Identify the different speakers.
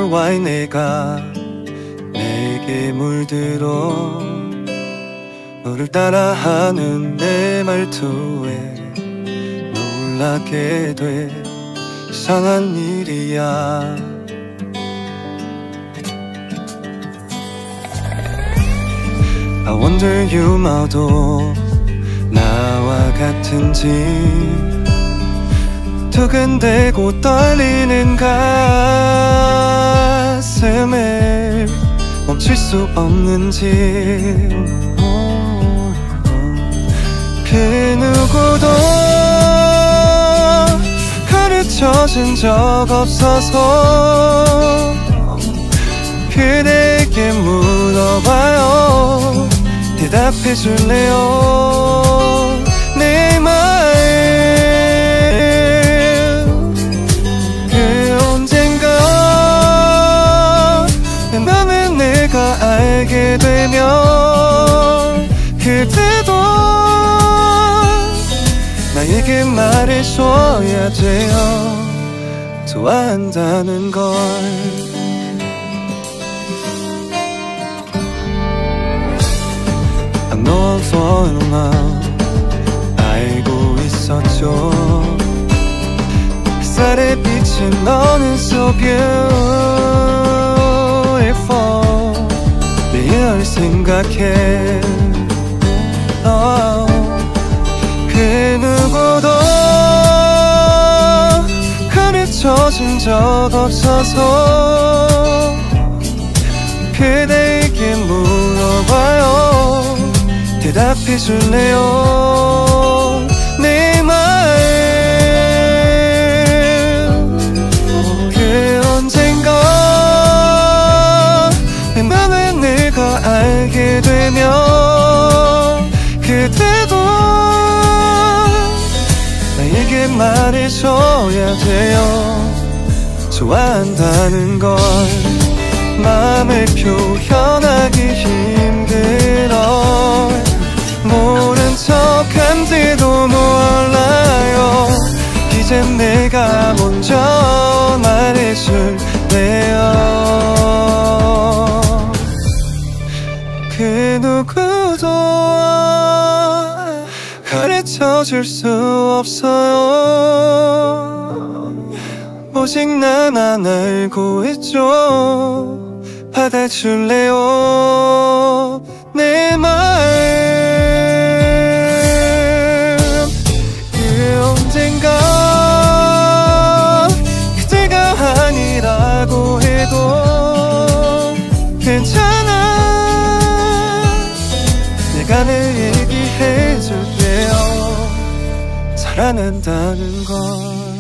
Speaker 1: why 내가 내게 물들어 너를 따라하는 내 말투에 놀라게 돼. 이상한 일이야. I wonder you 마도 나와 같은지 두근대고 떨리는 가슴에 멈출 수 없는지. 그 누구도 가르쳐준 적 없어서 그대에게 물어봐요. 대답해 줄래요? 내 마음 그 언젠가 내 맘을 내가 알게 되면 그때도 나에게 말해줘야 돼요. 좋아한다는 걸. I know I'm falling in love 알고 있었죠. 햇살에 비친 너는 so beautiful. 매일 생각해. 그 누구도 가르쳐준 적 없어서 그대에게 물어봐요. 대답해 줄래요? 내 마음 그 언젠가 내 맘을 내가 알게 되면 그때도 나에게 말해줘야 돼요. 좋아한다는 걸. 마음을 표현하기 힘들어. 모른 척한지도 몰라요. 이젠 내가 먼저 말해줄래요? 그 누구도 가르쳐줄 수 없어요. 오직 나만 알고 있죠. 받아줄래요? 내 마음 그 언젠가 그대가 아니라고 해도 괜찮아. 내가 늘 얘기해줄게요. 사랑한다는 걸.